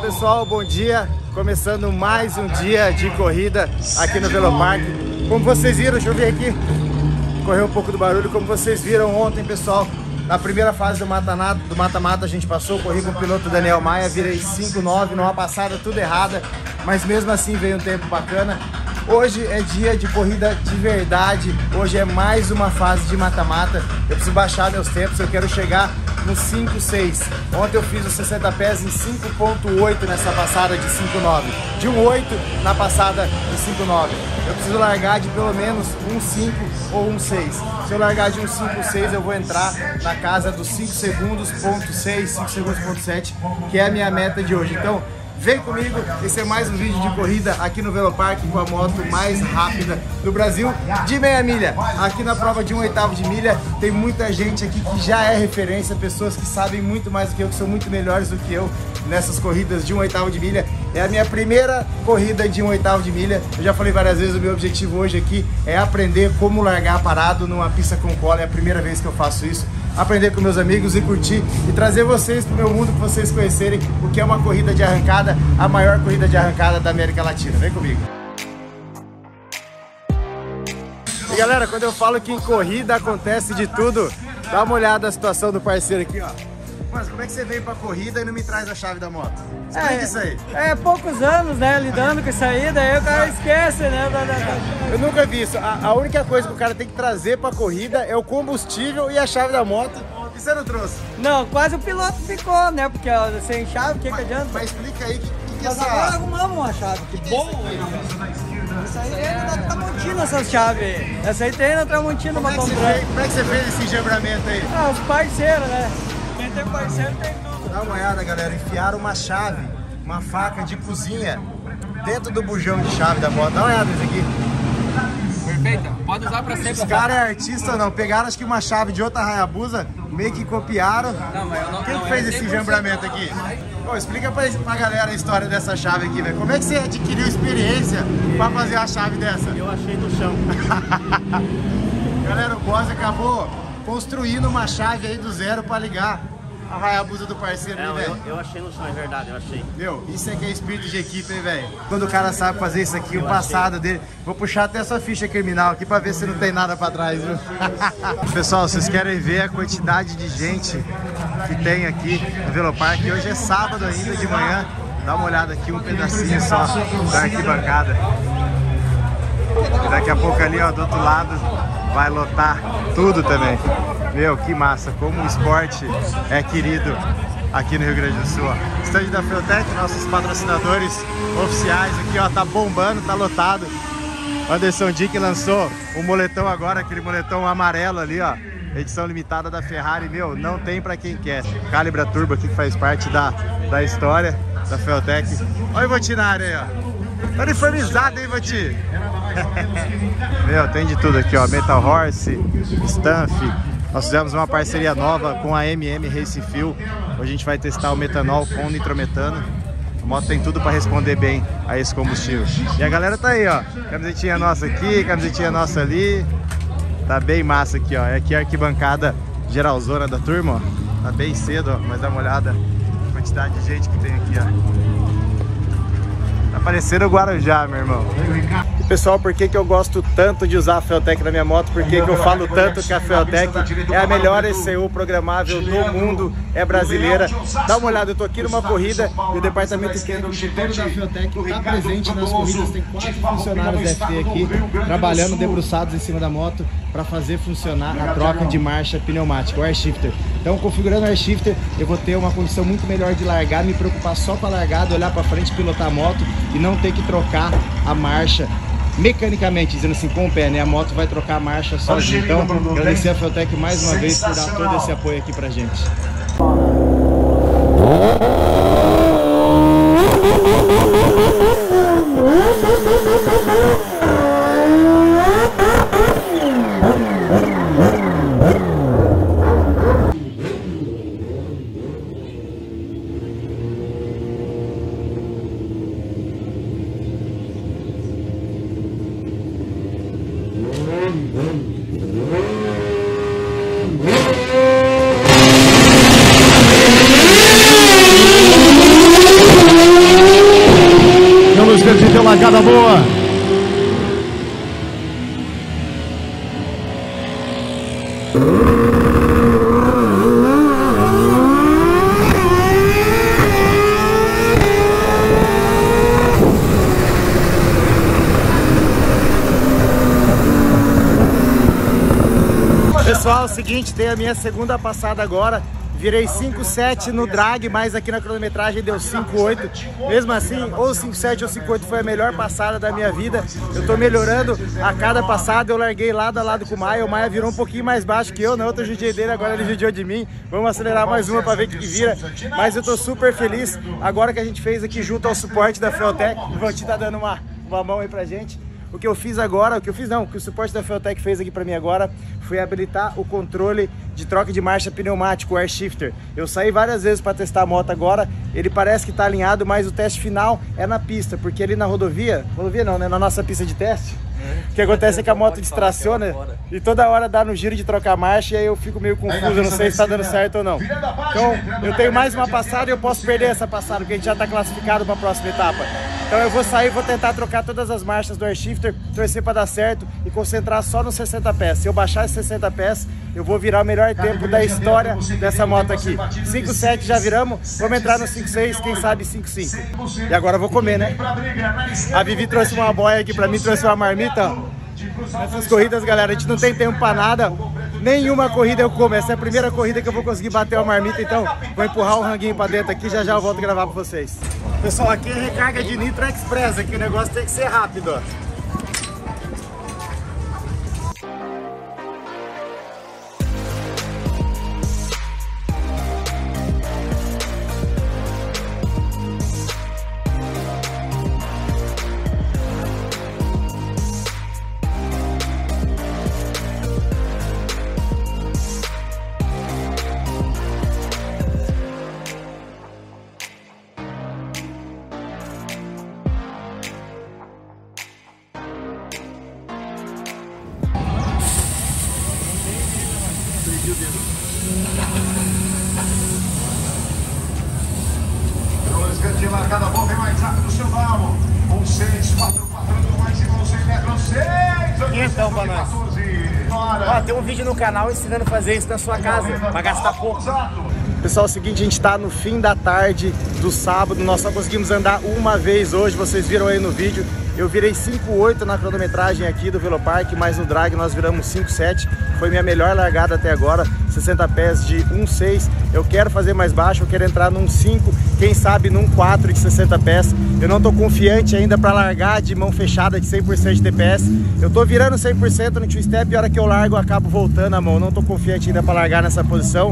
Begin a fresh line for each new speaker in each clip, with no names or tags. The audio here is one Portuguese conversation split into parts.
pessoal, bom dia. Começando mais um dia de corrida aqui no Velopark. Como vocês viram, deixa eu ver aqui, correu um pouco do barulho. Como vocês viram ontem, pessoal, na primeira fase do mata-mata a gente passou, corri com o piloto Daniel Maia, virei 5.9, numa passada tudo errada, mas mesmo assim veio um tempo bacana. Hoje é dia de corrida de verdade, hoje é mais uma fase de mata-mata. Eu preciso baixar meus tempos, eu quero chegar no 5.6. Ontem eu fiz os 60 pés em 5.8 nessa passada de 5.9. De 1.8 na passada de 5.9. Eu preciso largar de pelo menos 1.5 ou 1.6. Se eu largar de 1.5.6 eu vou entrar na casa dos 5 segundos, ponto 6, 5 segundos, ponto 7, que é a minha meta de hoje. Então, vem comigo, esse é mais um vídeo de corrida aqui no Velopark com a moto mais rápida do Brasil de meia milha. Aqui na prova de 1/8 de milha tem muita gente aqui que já é referência, pessoas que sabem muito mais do que eu, que são muito melhores do que eu nessas corridas de 1/8 de milha. É a minha primeira corrida de 1/8 de milha. Eu já falei várias vezes, o meu objetivo hoje aqui é aprender como largar parado numa pista com cola. É a primeira vez que eu faço isso. Aprender com meus amigos e curtir e trazer vocês para o meu mundo, para vocês conhecerem o que é uma corrida de arrancada, a maior corrida de arrancada da América Latina. Vem comigo. E galera, quando eu falo que em corrida acontece de tudo, dá uma olhada na situação do parceiro aqui, ó. Mas como é que você veio pra corrida e não me traz a chave da moto? Explica isso aí.
É poucos anos, né, lidando com isso aí, daí o cara esquece, né?
Eu nunca vi isso. A única coisa que o cara tem que trazer pra corrida é o combustível e a chave da moto. E você não trouxe?
Não, quase o piloto ficou, né? Porque ó, sem chave, o que adianta?
Mas explica aí que é
essa...
essa...
Agora arrumamos uma chave, que bom! Isso aí é na Tramontina, essas chaves. Essa aí tem na Tramontina pra comprar.
Como é que você fez esse enjambramento aí?
Ah, os parceiros, né? Quem tem parceiro tem tudo.
Dá uma olhada, galera, enfiaram uma chave, uma faca de cozinha dentro do bujão de chave da moto. Dá uma olhada nisso aqui.
Perfeita, pode usar pra sempre.
Os caras é artista ou não? Pegaram acho que uma chave de outra Hayabusa, meio que copiaram.
Não, mas eu não,
quem que fez esse enjambramento aqui? Pô, explica pra galera a história dessa chave aqui, velho. Como é que você adquiriu experiência pra fazer uma chave dessa?
Eu achei no chão.
Galera, o boss acabou construindo uma chave aí do zero pra ligar a Hayabusa do parceiro, né, velho?
Eu achei no chão, é verdade, eu achei.
Meu, isso é que é espírito de equipe, hein, velho? Quando o cara sabe fazer isso aqui, o passado dele... Vou puxar até a sua ficha criminal aqui pra ver se não tem nada pra trás, viu? Pessoal, vocês querem ver a quantidade de gente que tem aqui no Velopark? Hoje é sábado ainda de manhã. Dá uma olhada aqui, um pedacinho só da arquibancada. E daqui a pouco ali, ó, do outro lado, vai lotar tudo também. Meu, que massa, como o esporte é querido aqui no Rio Grande do Sul. Stand da Feotec, nossos patrocinadores oficiais aqui, ó, tá bombando, tá lotado. Anderson Dick lançou o moletom agora, aquele moletom amarelo ali, ó. Edição limitada da Ferrari, meu, não tem pra quem quer. Calibra Turbo aqui que faz parte da história da Feotec. Olha o Ivoti na área aí, ó. Tá uniformizado, hein, Ivoti? Meu, tem de tudo aqui, ó. Metal Horse, Stanf. Nós fizemos uma parceria nova com a MM Racing Fuel. Hoje a gente vai testar o metanol com nitrometano. A moto tem tudo para responder bem a esse combustível. E a galera tá aí, ó. Camisetinha nossa aqui, camisetinha nossa ali. Tá bem massa aqui, ó. É aqui a arquibancada geralzona da turma, ó. Tá bem cedo, ó. Mas dá uma olhada na quantidade de gente que tem aqui, ó. Tá parecendo o Guarujá, meu irmão. E pessoal, por que eu gosto tanto de usar a Feotec na minha moto? Por que eu falo tanto que a Feotec é a melhor ECU programável do mundo, é brasileira? Dá uma olhada, eu tô aqui numa corrida e o departamento técnico da Feotec está presente nas corridas. Tem 4 funcionários da FT aqui, trabalhando debruçados em cima da moto para fazer funcionar a troca de marcha pneumática, o air shifter. Então, configurando o air shifter, eu vou ter uma condição muito melhor de largar, me preocupar só com a largada, olhar para frente, pilotar a moto e não ter que trocar a marcha mecanicamente, dizendo assim, com o pé, né? A moto vai trocar a marcha sozinha. Então, agradecer a Feotec mais uma vez por dar todo esse apoio aqui pra gente. largada boa. Pessoal, é o seguinte, tem a minha segunda passada agora. Virei 5.7 no drag, mas aqui na cronometragem deu 5.8. Mesmo assim, ou 5.7 ou 5.8 foi a melhor passada da minha vida. Eu tô melhorando a cada passada. Eu larguei lado a lado com o Maia. O Maia virou um pouquinho mais baixo que eu. Na outra eu judiei dele, agora ele judiou de mim. Vamos acelerar mais uma pra ver o que vira. Mas eu tô super feliz. Agora que a gente fez aqui junto ao suporte da Feltec. O Vanti tá dando uma mão aí pra gente. O que eu fiz agora, o que o suporte da Feltec fez aqui pra mim agora foi habilitar o controle de troca de marcha pneumático, o Air Shifter. Eu saí várias vezes para testar a moto agora, ele parece que tá alinhado, mas o teste final é na pista, porque ali na rodovia não, né, na nossa pista de teste, o que acontece é que a moto distraciona e toda hora dá no giro de trocar marcha e aí eu fico meio confuso, eu não sei se tá dando certo ou não. Então, eu tenho mais uma passada e eu posso perder essa passada, porque a gente já tá classificado para a próxima etapa. Então eu vou sair, vou tentar trocar todas as marchas do Air Shifter, torcer para dar certo e concentrar só nos 60 pés. Se eu baixar esses 60 pés, eu vou virar o melhor tempo da história dessa moto aqui. 5.7 já viramos, vamos entrar no 5.6, quem sabe 5.5. E agora eu vou comer, né? A Vivi trouxe uma boia aqui pra mim, trouxe uma marmita. Nessas corridas, galera, a gente não tem tempo pra nada. Nenhuma corrida eu como. Essa é a primeira corrida que eu vou conseguir bater uma marmita, então vou empurrar o ranguinho pra dentro aqui, já eu volto a gravar pra vocês. Pessoal, aqui é recarga de Nitro Express, aqui o negócio tem que ser rápido, ó.
Marcada boa, vem mais rápido o seu Val. 1.6, 4 passando mais igual 100 metros, 6.
Então, pra nós. Ó, tem um vídeo no canal ensinando a fazer isso na sua casa, pra gastar pouco. Pessoal, é o seguinte, a gente tá no fim da tarde do sábado, nós só conseguimos andar uma vez hoje, vocês viram aí no vídeo. Eu virei 5.8 na cronometragem aqui do Velopark, mas no drag nós viramos 5.7. Foi minha melhor largada até agora, 60 pés de 1.6. Eu quero fazer mais baixo, eu quero entrar num 5, quem sabe num 4 de 60 pés. Eu não tô confiante ainda para largar de mão fechada de 100% de TPS. Eu tô virando 100% no two-step e a hora que eu largo eu acabo voltando a mão. Não tô confiante ainda para largar nessa posição.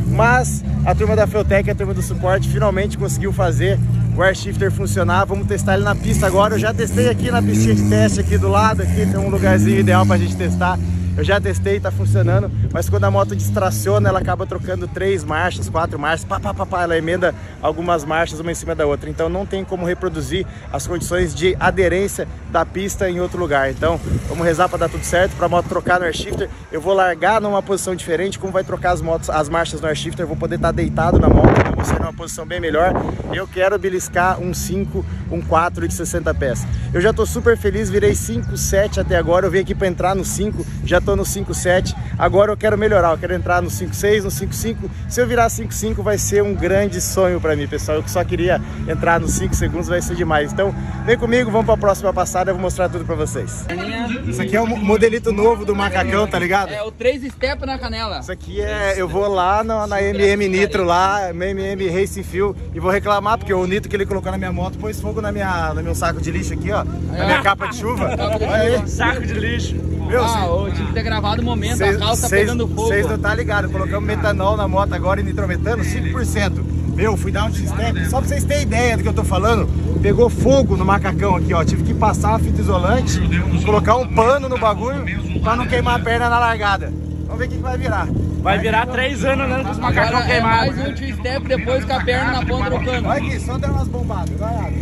Mas a turma da Feltec, a turma do suporte, finalmente conseguiu fazer o Air Shifter funcionar. Vamos testar ele na pista agora. Eu já testei aqui na pistinha de teste aqui do lado, aqui tem um lugarzinho ideal pra gente testar. Eu já testei, tá funcionando, mas quando a moto distraciona, ela acaba trocando 3 marchas, 4 marchas, ela emenda algumas marchas uma em cima da outra, então não tem como reproduzir as condições de aderência da pista em outro lugar. Então vamos rezar para dar tudo certo, para a moto trocar no Air Shifter. Eu vou largar numa posição diferente, como vai trocar as marchas no Air Shifter, eu vou poder estar deitado na moto, eu vou sair numa posição bem melhor. Eu quero beliscar um 5, um 4 de 60 pés. Eu já tô super feliz, virei 5.7 até agora, eu vim aqui para entrar no 5, já tô no 5.7, agora eu quero melhorar, eu quero entrar no 5.6, no 5.5, se eu virar 5.5 vai ser um grande sonho pra mim, pessoal, eu que só queria entrar nos 5 segundos, vai ser demais, então vem comigo, vamos pra próxima passada, eu vou mostrar tudo pra vocês. Isso aqui é o modelito novo do macacão, tá ligado?
É o 3 step na canela.
Isso aqui é, eu vou lá na MM Nitro lá, MM Racing Fuel, e vou reclamar, porque o nitro que ele colocou na minha moto pôs fogo no meu saco de lixo aqui, ó, na minha capa de chuva, olha aí, saco de lixo. Meu,
eu tinha que ter gravado o momento, a calça pegando fogo.
Vocês não tá ligado, colocamos metanol na moto agora e nitrometano, 5%. Meu, fui dar um T-step, só pra vocês terem ideia do que eu tô falando, pegou fogo no macacão aqui, ó. Tive que passar uma fita isolante, colocar um pano no bagulho pra não queimar a perna na largada. Vamos ver o que vai virar. Vai virar 3 anos andando com os macacão queimados.
Mais um T-step depois com a perna na ponta do cano.
Olha aqui, só deu umas bombadas, vai lá.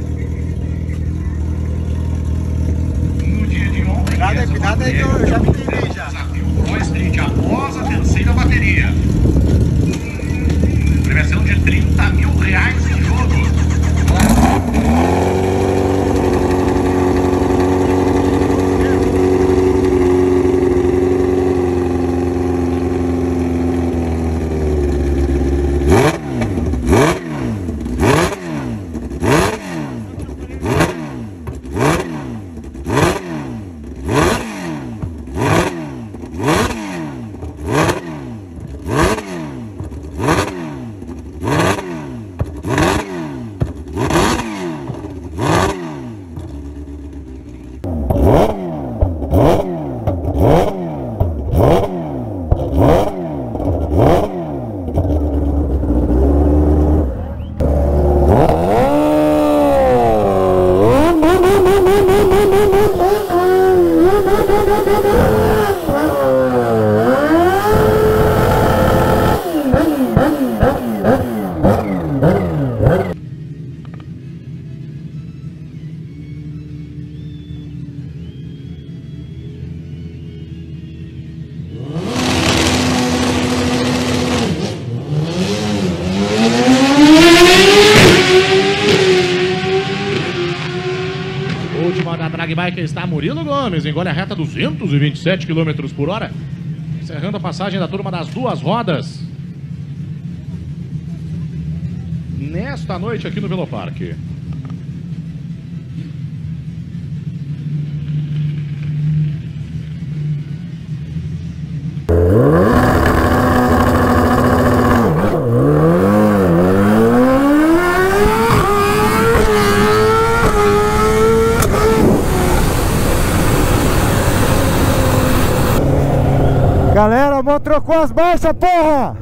Cuidado aí que eu já me entendi já.
Street após a terceira bateria. Premiação de R$30 mil em jogo.
Drag Bike está Murilo Gomes, engole a reta 227 km por hora. Encerrando a passagem da turma das duas rodas. Nesta noite aqui no Veloparque.
Galera, a moto trocou as marchas, porra!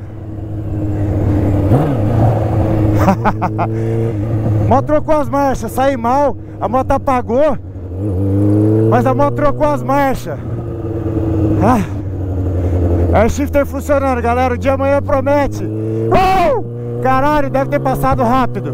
A moto trocou as marchas, saí mal, a moto apagou, mas a moto trocou as marchas. Air shifter funcionando, galera, o dia amanhã promete. Caralho, deve ter passado rápido.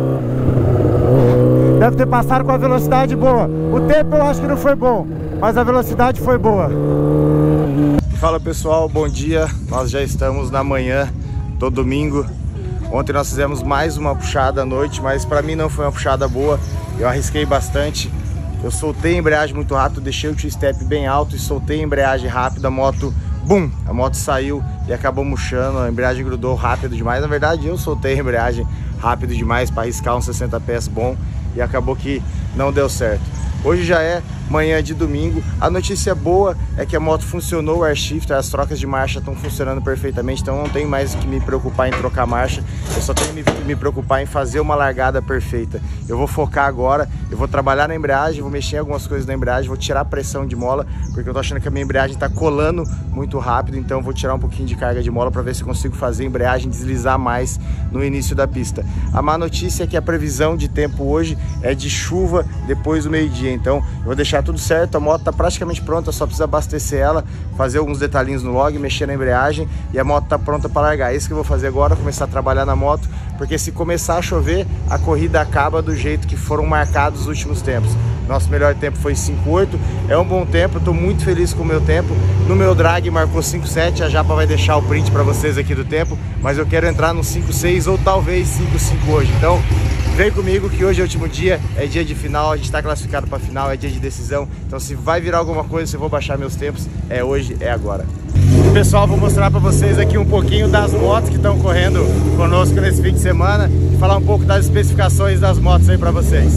Deve ter passado com a velocidade boa. O tempo eu acho que não foi bom, mas a velocidade foi boa. Fala pessoal, bom dia. Nós já estamos na manhã do domingo. Ontem nós fizemos mais uma puxada à noite, mas para mim não foi uma puxada boa. Eu arrisquei bastante. Eu soltei a embreagem muito rápido, deixei o two-step bem alto e soltei a embreagem rápida. A moto, bum! A moto saiu e acabou murchando. A embreagem grudou rápido demais. Na verdade, eu soltei a embreagem rápido demais para arriscar um 60 pés bom e acabou que não deu certo. Hoje já é manhã de domingo. A notícia boa é que a moto funcionou, o air shifter, as trocas de marcha estão funcionando perfeitamente, então não tenho mais que me preocupar em trocar marcha, eu só tenho que me preocupar em fazer uma largada perfeita. Eu vou focar agora, eu vou trabalhar na embreagem, vou mexer em algumas coisas na embreagem, vou tirar a pressão de mola, porque eu tô achando que a minha embreagem tá colando muito rápido, então eu vou tirar um pouquinho de carga de mola para ver se eu consigo fazer a embreagem deslizar mais no início da pista. A má notícia é que a previsão de tempo hoje é de chuva depois do meio-dia, então eu vou deixar tudo certo, a moto está praticamente pronta, só precisa abastecer ela, fazer alguns detalhinhos no log, mexer na embreagem e a moto está pronta para largar. É isso que eu vou fazer agora, começar a trabalhar na moto, porque se começar a chover, a corrida acaba do jeito que foram marcados os últimos tempos. Nosso melhor tempo foi 5.8, é um bom tempo, eu estou muito feliz com o meu tempo. No meu drag marcou 5.7, a Japa vai deixar o print para vocês aqui do tempo, mas eu quero entrar no 5.6 ou talvez 5.5 hoje, então vem comigo que hoje é o último dia, é dia de final, a gente está classificado para a final, é dia de decisão, então se vai virar alguma coisa, se eu vou baixar meus tempos, é hoje, é agora. Pessoal, vou mostrar para vocês aqui um pouquinho das motos que estão correndo conosco nesse fim de semana e falar um pouco das especificações das motos aí para vocês.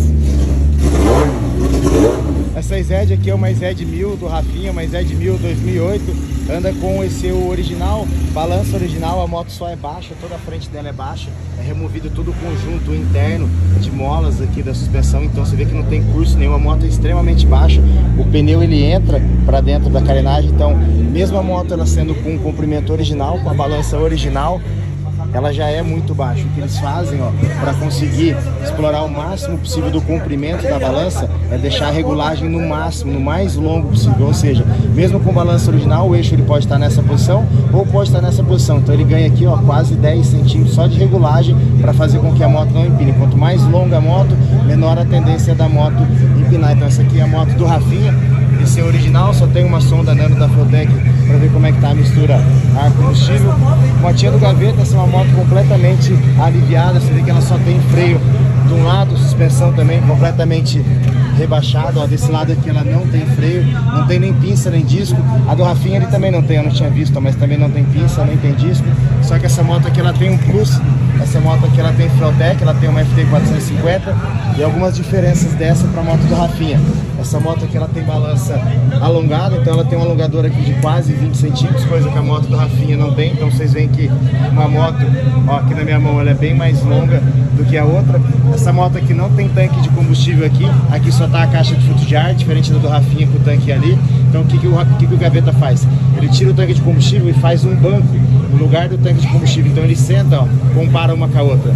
Essa Zed aqui é uma Zed 1000 do Rafinha, uma Zed 1000 2008, anda com esse original, balança original, a moto só é baixa, toda a frente dela é baixa, é removido todo o conjunto interno de molas aqui da suspensão, então você vê que não tem curso nenhum, a moto é extremamente baixa, o pneu ele entra para dentro da carenagem, então mesmo a moto ela sendo com um comprimento original, com a balança original, ela já é muito baixa. O que eles fazem, ó, para conseguir explorar o máximo possível do comprimento da balança é deixar a regulagem no máximo, no mais longo possível, ou seja, mesmo com balança original, o eixo ele pode estar nessa posição ou pode estar nessa posição, então ele ganha aqui, ó, quase 10 centímetros só de regulagem para fazer com que a moto não empine. Quanto mais longa a moto, menor a tendência da moto empinar. Então essa aqui é a moto do Rafinha, esse é o original, só tem uma sonda nano da Flotec para ver como é que tá a mistura ar-combustível. Motinha do Gaveta, essa é uma moto completamente aliviada, você vê que ela só tem freio de um lado, suspensão também completamente rebaixada, ó, desse lado aqui ela não tem freio, não tem nem pinça nem disco. A do Rafinha ele também não tem, eu não tinha visto, mas também não tem pinça, nem tem disco. Só que essa moto aqui ela tem um plus, essa moto aqui ela tem Flotec, ela tem uma FT 450 e algumas diferenças dessa para a moto do Rafinha. Essa moto aqui ela tem balança alongada, então ela tem um alongador aqui de quase 20 centímetros, coisa que a moto do Rafinha não tem. Então vocês veem que uma moto, ó, aqui na minha mão, ela é bem mais longa do que a outra. Essa moto aqui não tem tanque de combustível aqui só tá a caixa de filtro de ar, diferente da do Rafinha com o tanque ali. Então o que o Gaveta faz? Ele tira o tanque de combustível e faz um banco no lugar do tanque de combustível, então ele senta, ó, compara uma com a outra.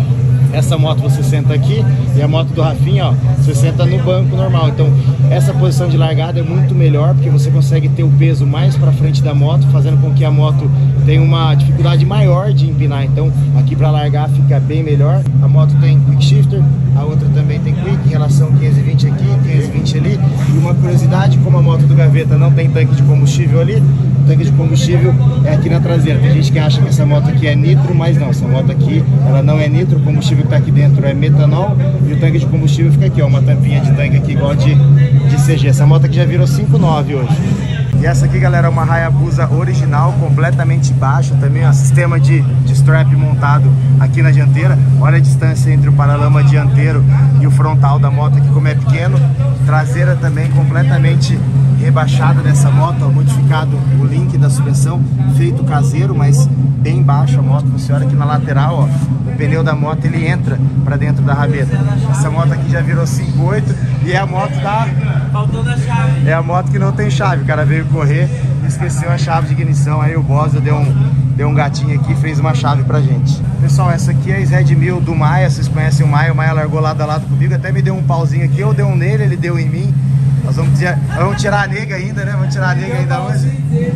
Essa moto você senta aqui e a moto do Rafinha, ó, você senta no banco normal. Então essa posição de largada é muito melhor, porque você consegue ter o peso mais para frente da moto, fazendo com que a moto tenha uma dificuldade maior de empinar. Então aqui para largar fica bem melhor. A moto tem quick shifter, a outra também tem quick, em relação 520 aqui, 520 ali, e uma uma curiosidade, como a moto do Gaveta não tem tanque de combustível ali, o tanque de combustível é aqui na traseira. Tem gente que acha que essa moto aqui é nitro, mas não, essa moto aqui ela não é nitro, o combustível que está aqui dentro é metanol e o tanque de combustível fica aqui, ó, uma tampinha de tanque aqui igual de CG. Essa moto aqui já virou 5.9 hoje. E essa aqui, galera, é uma Hayabusa original, completamente baixa, também, ó, sistema de strap montado aqui na dianteira. Olha a distância entre o paralama dianteiro e o frontal da moto aqui, como é pequeno. Traseira também completamente rebaixada dessa moto, ó, modificado o link da suspensão, feito caseiro, mas bem baixo a moto. Você olha aqui na lateral, ó, o pneu da moto ele entra para dentro da rabeta. Essa moto aqui já virou 5.8 e é a moto da...
Faltou da chave.
É a moto que não tem chave, o cara veio correr e esqueceu a chave de ignição, aí o Bosa deu um gatinho aqui e fez uma chave pra gente. Pessoal, essa aqui é a Red 1000 do Maia, vocês conhecem o Maia largou lado a lado comigo, até me deu um pauzinho aqui, eu dei um nele, ele deu em mim. Nós vamos tirar a nega ainda, né? Vamos tirar a nega ainda hoje.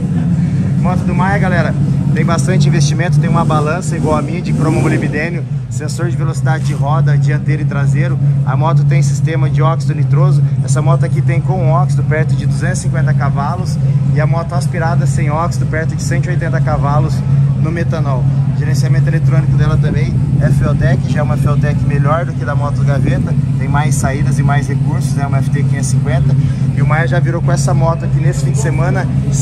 Moto do Maia, galera, tem bastante investimento, tem uma balança igual a minha de cromo molibdênio, sensor de velocidade de roda, dianteiro e traseiro. A moto tem sistema de óxido nitroso. Essa moto aqui tem com óxido perto de 250 cavalos e a moto aspirada sem óxido perto de 180 cavalos no metanol. O gerenciamento eletrônico dela também é Feeltech, já é uma Feeltech melhor do que da moto do Gaveta, tem mais saídas e mais recursos, é uma FT 550. E o Maia já virou com essa moto aqui nesse fim de semana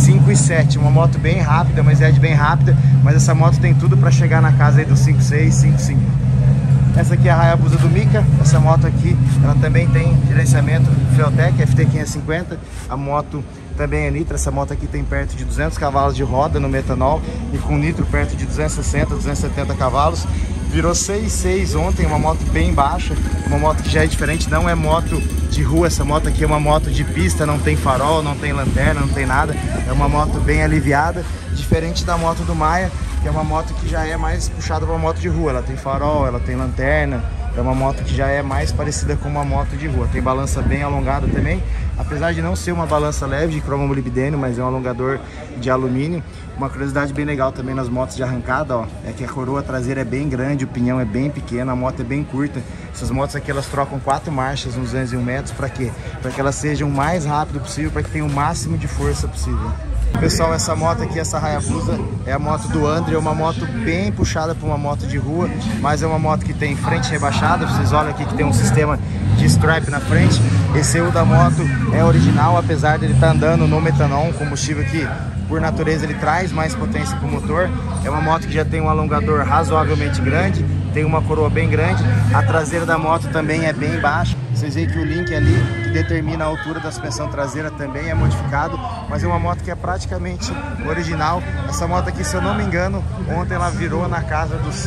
5.7, uma moto bem rápida, uma Red bem rápida, mas essa moto tem tudo para chegar na casa aí do 5.6, 5.5. Essa aqui é a Hayabusa do Mika, essa moto aqui, ela também tem gerenciamento Feeltech, FT 550, a moto também é nitro, essa moto aqui tem perto de 200 cavalos de roda no metanol e com nitro perto de 260, 270 cavalos. Virou 6.6 ontem, uma moto bem baixa, uma moto que já é diferente, não é moto de rua, essa moto aqui é uma moto de pista, não tem farol, não tem lanterna, não tem nada, é uma moto bem aliviada, diferente da moto do Maia, que é uma moto que já é mais puxada para uma moto de rua, ela tem farol, ela tem lanterna, é uma moto que já é mais parecida com uma moto de rua, tem balança bem alongada também, apesar de não ser uma balança leve de cromo molibdênio, mas é um alongador de alumínio. Uma curiosidade bem legal também nas motos de arrancada, ó, é que a coroa traseira é bem grande, o pinhão é bem pequeno, a moto é bem curta. Essas motos aqui elas trocam 4 marchas nos 201 metros, para quê? Para que elas sejam o mais rápido possível, para que tenham o máximo de força possível. Pessoal, essa moto aqui, essa Hayabusa, é a moto do André, é uma moto bem puxada para uma moto de rua, mas é uma moto que tem frente rebaixada, vocês olham aqui que tem um sistema de strap na frente. Esse EU da moto é original, apesar de ele estar andando no metanol, um combustível que por natureza ele traz mais potência para o motor. É uma moto que já tem um alongador razoavelmente grande, tem uma coroa bem grande, a traseira da moto também é bem baixa. Vocês veem que o link ali que determina a altura da suspensão traseira também é modificado, mas é uma moto que é praticamente original. Essa moto aqui, se eu não me engano, ontem ela virou na casa dos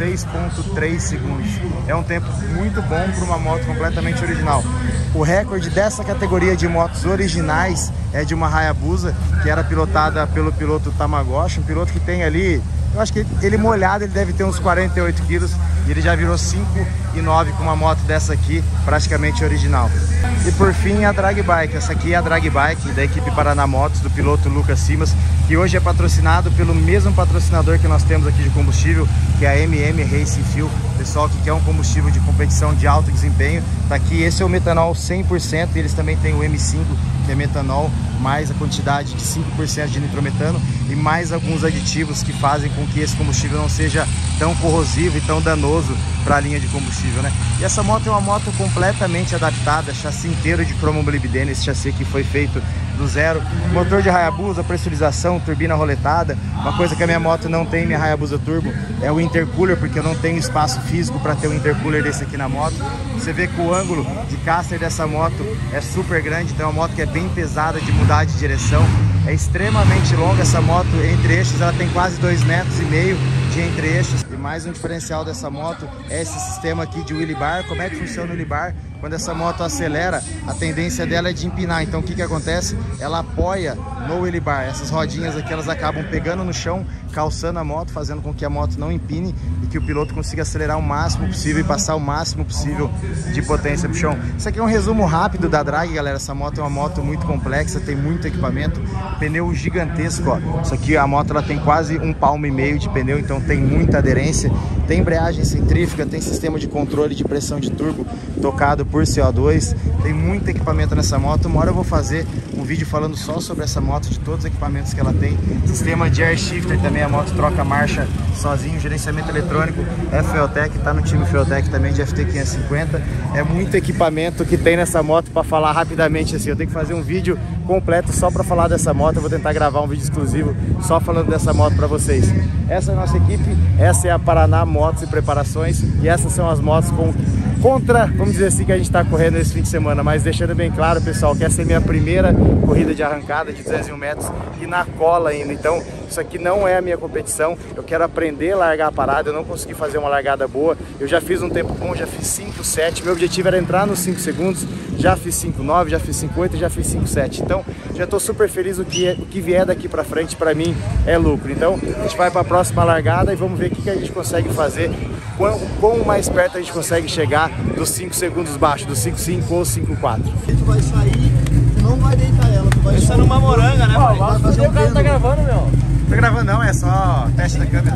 6.3 segundos. É um tempo muito bom para uma moto completamente original. O recorde dessa categoria de motos originais é de uma Hayabusa, que era pilotada pelo piloto Tamagotchi, um piloto que tem ali, eu acho que ele molhado ele deve ter uns 48 quilos, e ele já virou 5.9 com uma moto dessa aqui, praticamente original. E por fim a drag bike, essa aqui é a drag bike da equipe Paraná Motos, do piloto Lucas Simas, que hoje é patrocinado pelo mesmo patrocinador que nós temos aqui de combustível, que é a MM Racing Fuel. Pessoal que quer um combustível de competição de alto desempenho, tá aqui. Esse é o metanol 100%, e eles também têm o M5, que é metanol, mais a quantidade de 5% de nitrometano e mais alguns aditivos que fazem com que esse combustível não seja tão corrosivo e tão danoso para a linha de combustível, né? E essa moto é uma moto completamente adaptada, chassi inteiro de cromo molibdênio, esse chassi aqui foi feito do zero, motor de Hayabusa, pressurização, turbina roletada. Uma coisa que a minha moto não tem, minha Hayabusa Turbo, é o intercooler, porque eu não tenho espaço físico para ter um intercooler desse aqui na moto. Você vê que o ângulo de caster dessa moto é super grande, então é uma moto que é bem pesada de mudar de direção, é extremamente longa essa moto, entre eixos ela tem quase 2,5 metros de entre eixos. E mais um diferencial dessa moto é esse sistema aqui de wheelie bar. Como é que funciona o wheelie bar? Quando essa moto acelera, a tendência dela é de empinar, então o que acontece? Ela apoia no wheelie bar, essas rodinhas aqui elas acabam pegando no chão, calçando a moto, fazendo com que a moto não empine e que o piloto consiga acelerar o máximo possível e passar o máximo possível de potência pro chão. Isso aqui é um resumo rápido da drag, galera. Essa moto é uma moto muito complexa, tem muito equipamento, pneu gigantesco, ó. Isso aqui, a moto ela tem quase 1,5 palmo de pneu, então tem muita aderência, tem embreagem centrífuga, tem sistema de controle de pressão de turbo tocado por CO2, tem muito equipamento nessa moto. Uma hora eu vou fazer um vídeo falando só sobre essa moto, de todos os equipamentos que ela tem. Sistema de air shifter também, a moto troca marcha sozinho, gerenciamento eletrônico, é Feotec, tá no time Feotec também de FT 550. É muito equipamento que tem nessa moto para falar rapidamente assim. Eu tenho que fazer um vídeo completo só para falar dessa moto. Eu vou tentar gravar um vídeo exclusivo só falando dessa moto para vocês. Essa é a nossa equipe, essa é a Paraná Motos e Preparações, e essas são as motos contra, vamos dizer assim, que a gente está correndo esse fim de semana. Mas deixando bem claro, pessoal, que essa é minha primeira corrida de arrancada de 201 metros e na cola ainda. Então isso aqui não é a minha competição. Eu quero aprender a largar a parada. Eu não consegui fazer uma largada boa. Eu já fiz um tempo bom, já fiz 5,7. Meu objetivo era entrar nos 5 segundos. Já fiz 5,9, já fiz 5,8 e já fiz 5,7. Então já estou super feliz. O que vier daqui para frente para mim é lucro. Então a gente vai para a próxima largada e vamos ver o que a gente consegue fazer. Quão mais perto a gente consegue chegar dos 5 segundos baixos, dos 5,5 ou 5,4.
Tu vai sair, tu não vai deitar ela, tu vai
pensando numa moranga, né?
Vai fazer o cara tá gravando, meu.
Não tô gravando não, é só teste da câmera.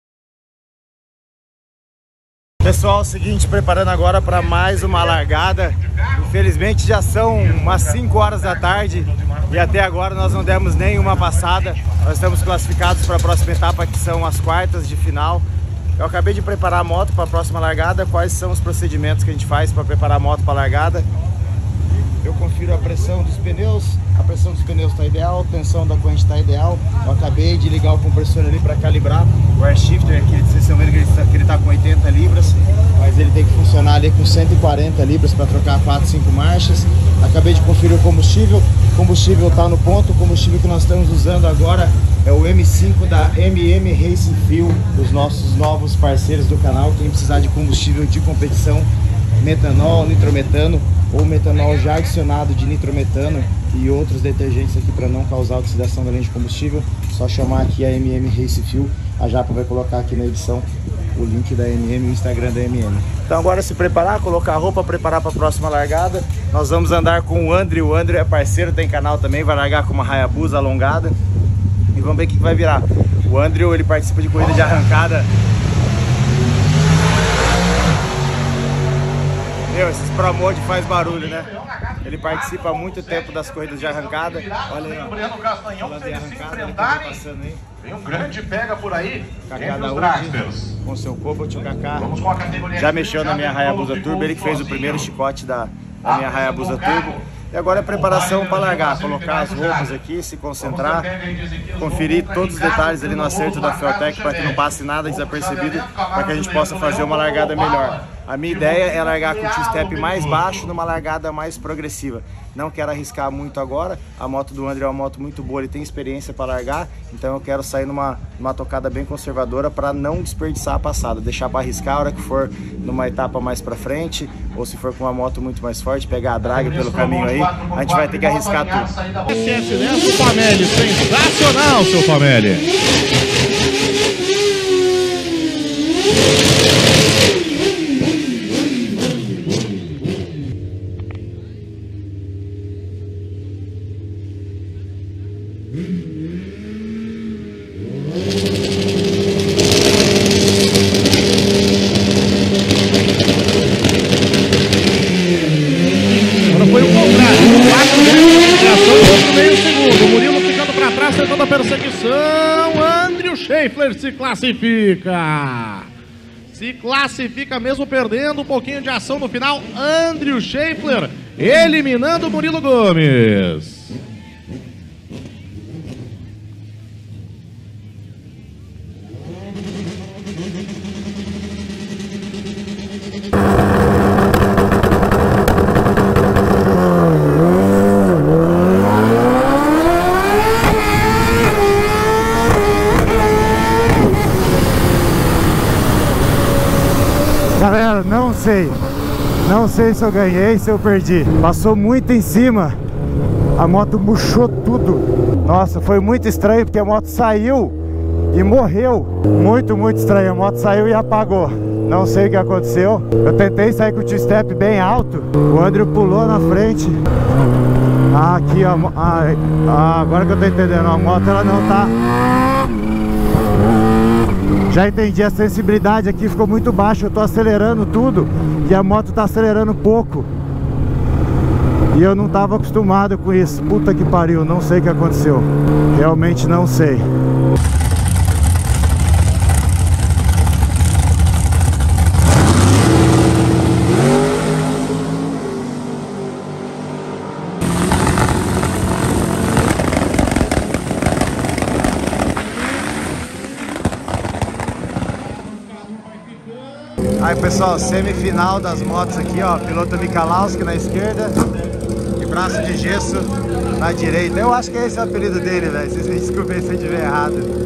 Pessoal, é o seguinte, preparando agora para mais uma largada. Infelizmente já são umas 5 horas da tarde e até agora nós não demos nenhuma passada. Nós estamos classificados para a próxima etapa, que são as quartas de final. Eu acabei de preparar a moto para a próxima largada. Quais são os procedimentos que a gente faz para preparar a moto para a largada? Eu confiro a pressão dos pneus. A pressão dos pneus está ideal, a tensão da corrente está ideal. Eu acabei de ligar o compressor ali para calibrar o air shifter aqui. Vocês estão vendo que ele está com 80 libras, mas ele tem que funcionar ali com 140 libras para trocar 4, 5 marchas. Acabei de conferir o combustível. O combustível está no ponto. O combustível que nós estamos usando agora é o M5 da Racing Fuel, dos nossos novos parceiros do canal. Quem precisar de combustível de competição, metanol, nitrometano ou metanol já adicionado de nitrometano e outros detergentes aqui para não causar oxidação da linha de combustível, só chamar aqui a Racing Fuel. A Japa vai colocar aqui na edição o link da e o Instagram da Então agora se preparar, colocar a roupa, preparar para a próxima largada. Nós vamos andar com o Andrew. O Andrew é parceiro, tem canal também, vai largar com uma Hayabusa alongada. E vamos ver o que vai virar. O Andrew, ele participa de corrida de arrancada. Meu, esses Promode faz barulho, né? Ele participa há muito tempo das corridas de arrancada. Olha aí, ó. De arrancada, ele tá passando aí.
Tem um grande pega por aí.
Kaká da Uzi, com seu Cobalt, o Kaká já mexeu na minha Hayabusa Turbo. Ele que fez o primeiro chicote da minha Hayabusa Turbo. E agora é preparação para largar, colocar as roupas aqui, se concentrar, conferir todos os detalhes ali no acerto da Feotec para que não passe nada desapercebido, para que a gente possa fazer uma largada melhor. A minha ideia é largar com o two-step mais baixo numa largada mais progressiva. Não quero arriscar muito agora, a moto do André é uma moto muito boa, ele tem experiência para largar, então eu quero sair numa tocada bem conservadora para não desperdiçar a passada, deixar para arriscar a hora que for numa etapa mais para frente, ou se for com uma moto muito mais forte, pegar a drag pelo caminho aí, a gente vai ter que arriscar tudo.
SS10 Fameli, sensacional, seu Fameli. Segunda perseguição, Andrew Schaeffler se classifica. Se classifica mesmo perdendo um pouquinho de ação no final. Andrew Schaeffler eliminando Murilo Gomes.
Galera, não sei se eu ganhei, se eu perdi. Passou muito em cima, a moto murchou tudo. Nossa, foi muito estranho porque a moto saiu e morreu. Muito estranho, a moto saiu e apagou. Não sei o que aconteceu. Eu tentei sair com o two-step bem alto, o Andrew pulou na frente. Aqui, ó, agora que eu tô entendendo, a moto ela não tá... Já entendi, a sensibilidade aqui ficou muito baixa, eu tô acelerando tudo e a moto tá acelerando pouco. E eu não tava acostumado com isso. Puta que pariu, não sei o que aconteceu. Realmente não sei. Aí pessoal, semifinal das motos aqui, ó, piloto Michalowski na esquerda e braço de gesso na direita. Eu acho que esse é o apelido dele, velho, vocês me desculpem se eu estiver errado.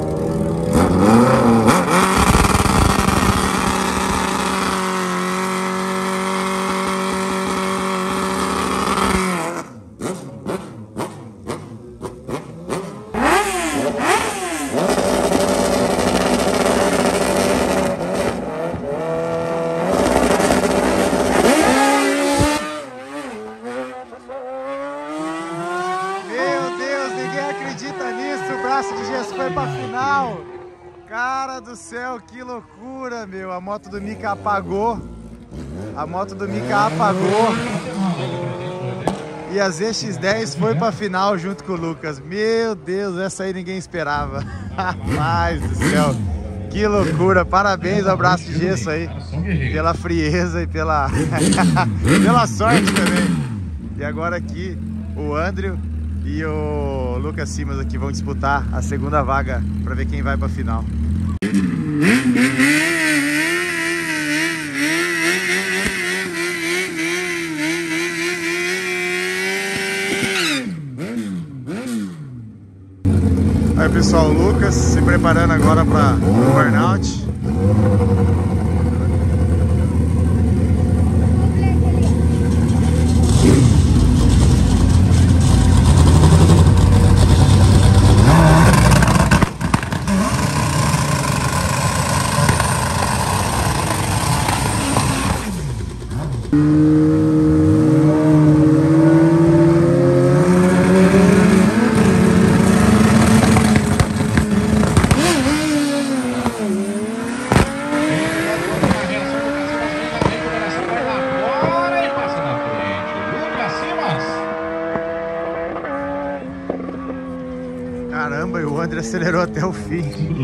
Foi pra final. Cara do céu, que loucura, meu. A moto do Mika apagou. A moto do Mika apagou. E a ZX10 foi pra final junto com o Lucas. Meu Deus, essa aí ninguém esperava. Rapaz do céu, que loucura. Parabéns ao braço de gesso aí, pela frieza e pela pela sorte também. E agora aqui o Andrew e o Lucas Simas aqui vão disputar a segunda vaga para ver quem vai para a final. Aí pessoal, o Lucas se preparando agora para o burnout. Caramba, e o André acelerou até o fim.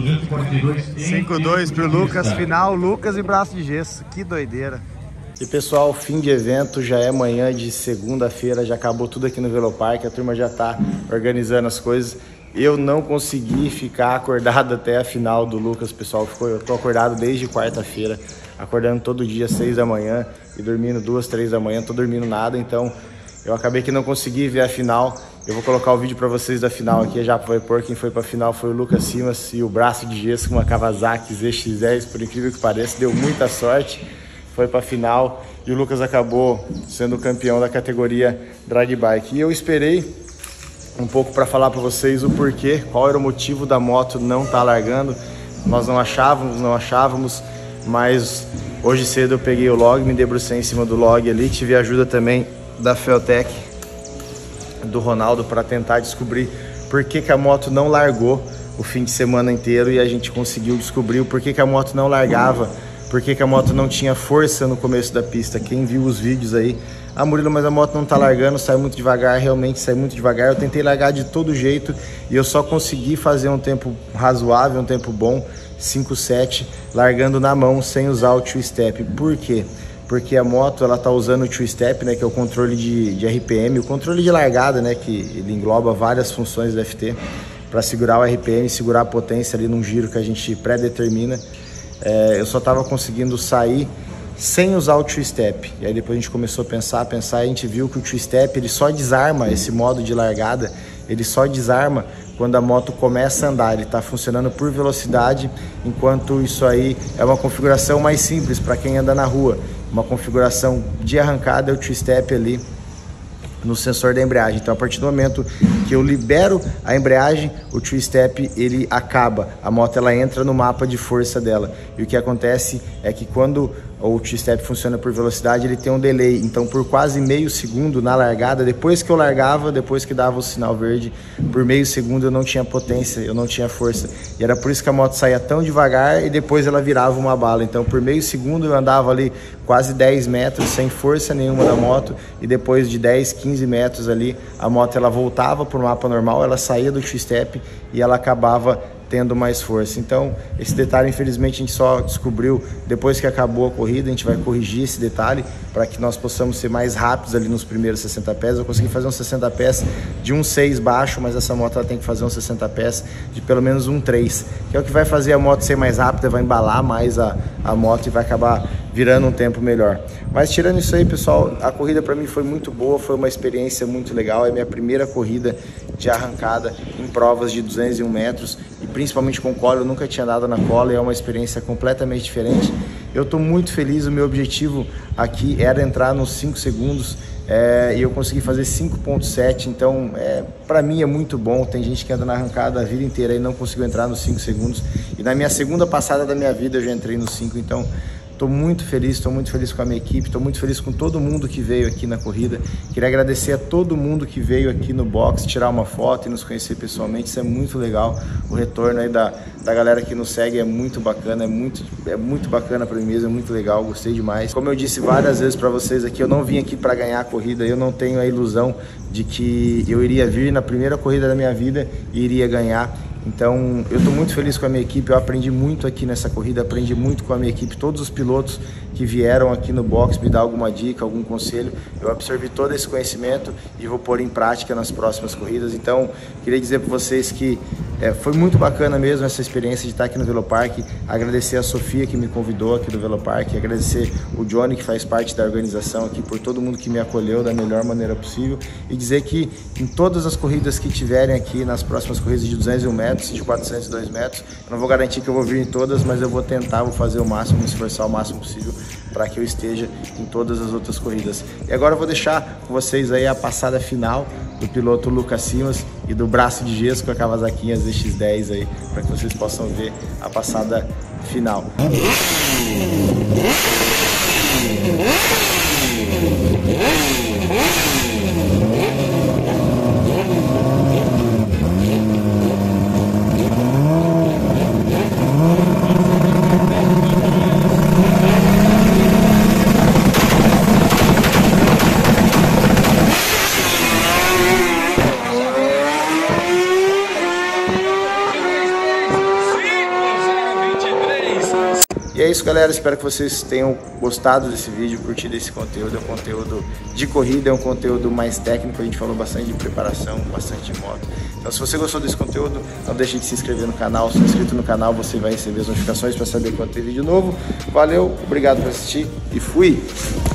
5-2 pro Lucas, final, Lucas e braço de gesso. Que doideira. E pessoal, fim de evento, já é manhã de segunda-feira, já acabou tudo aqui no Velopark, a turma já tá organizando as coisas. Eu não consegui ficar acordado até a final do Lucas, pessoal. Eu tô acordado desde quarta-feira, acordando todo dia às 6 da manhã e dormindo 2, 3 da manhã, tô dormindo nada, então eu acabei que não consegui ver a final. Eu vou colocar o vídeo para vocês da final aqui, já vai pôr. Quem foi para a final foi o Lucas Simas e o braço de gesso com uma Kawasaki ZX10, por incrível que pareça, deu muita sorte, foi para a final e o Lucas acabou sendo o campeão da categoria drag bike. E eu esperei um pouco para falar para vocês o porquê, qual era o motivo da moto não estar largando. Nós não achávamos, mas hoje cedo eu peguei o log, me debrucei em cima do log ali, tive a ajuda também da Feltec, do Ronaldo, para tentar descobrir por que a moto não largou o fim de semana inteiro, e a gente conseguiu descobrir o porquê que a moto não largava, por que a moto não tinha força no começo da pista. Quem viu os vídeos aí, Murilo, mas a moto não tá largando, sai muito devagar, realmente sai muito devagar. Eu tentei largar de todo jeito e eu só consegui fazer um tempo razoável, um tempo bom, 5.7, largando na mão sem usar o two-step. Por quê? Porque a moto, ela tá usando o two-step, né, que é o controle de RPM, o controle de largada, né, que ele engloba várias funções do FT, para segurar o RPM, segurar a potência ali num giro que a gente pré-determina. Eu só tava conseguindo sair sem usar o two-step. E aí depois a gente começou a pensar, e a gente viu que o two-step, ele só desarma esse modo de largada, ele só desarma quando a moto começa a andar. Ele está funcionando por velocidade, enquanto isso aí é uma configuração mais simples para quem anda na rua. Uma configuração de arrancada é o two-step ali no sensor da embreagem. Então, a partir do momento que eu libero a embreagem, o two-step ele acaba, a moto ela entra no mapa de força dela. E o que acontece é que quando o two-step funciona por velocidade, ele tem um delay. Então, por quase meio segundo na largada, depois que eu largava, depois que dava o sinal verde, por meio segundo eu não tinha potência, eu não tinha força. E era por isso que a moto saía tão devagar e depois ela virava uma bala. Então, por meio segundo eu andava ali quase 10 metros sem força nenhuma da moto, e depois de 10, 15 metros ali, a moto ela voltava para o mapa normal, ela saía do two-step e ela acabava tendo mais força. Então, esse detalhe, infelizmente, a gente só descobriu depois que acabou a corrida. A gente vai corrigir esse detalhe para que nós possamos ser mais rápidos ali nos primeiros 60 pés. Eu consegui fazer um 60 pés de 1.6 baixo, mas essa moto ela tem que fazer um 60 pés de pelo menos 1.3, que é o que vai fazer a moto ser mais rápida, vai embalar mais a moto e vai acabar virando um tempo melhor. Mas tirando isso aí, pessoal, a corrida para mim foi muito boa, foi uma experiência muito legal. É minha primeira corrida de arrancada em provas de 201 metros e principalmente com cola. Eu nunca tinha dado na cola e é uma experiência completamente diferente. Eu estou muito feliz, o meu objetivo aqui era entrar nos 5 segundos e eu consegui fazer 5.7, então para mim é muito bom. Tem gente que anda na arrancada a vida inteira e não conseguiu entrar nos 5 segundos, e na minha segunda passada da minha vida eu já entrei nos 5, então estou muito feliz com a minha equipe, estou muito feliz com todo mundo que veio aqui na corrida. Queria agradecer a todo mundo que veio aqui no box tirar uma foto e nos conhecer pessoalmente, isso é muito legal. O retorno aí da galera que nos segue é muito bacana, é muito bacana para mim mesmo, é muito legal, gostei demais. Como eu disse várias vezes para vocês aqui, eu não vim aqui para ganhar a corrida, eu não tenho a ilusão de que eu iria vir na primeira corrida da minha vida e iria ganhar. Então, eu estou muito feliz com a minha equipe, eu aprendi muito aqui nessa corrida, aprendi muito com a minha equipe, todos os pilotos que vieram aqui no box me dar alguma dica, algum conselho, eu absorvi todo esse conhecimento e vou pôr em prática nas próximas corridas. Então, queria dizer para vocês que foi muito bacana mesmo essa experiência de estar aqui no Velopark, agradecer a Sofia que me convidou aqui do Velopark, agradecer o Johnny que faz parte da organização aqui, por todo mundo que me acolheu da melhor maneira possível, e dizer que em todas as corridas que tiverem aqui, nas próximas corridas de 201 metros, de 402 metros, eu não vou garantir que eu vou vir em todas, mas eu vou tentar, vou fazer o máximo, me esforçar o máximo possível para que eu esteja em todas as outras corridas. E agora eu vou deixar com vocês aí a passada final do piloto Lucas Simas e do braço de gesso com a Kawasaki ZX10 aí, para que vocês possam ver a passada final. E é isso, galera, espero que vocês tenham gostado desse vídeo, curtido esse conteúdo. É um conteúdo de corrida, é um conteúdo mais técnico, a gente falou bastante de preparação, bastante de moto. Então, se você gostou desse conteúdo, não deixe de se inscrever no canal. Se inscrito no canal, você vai receber as notificações para saber quando tem vídeo novo. Valeu, obrigado por assistir e fui!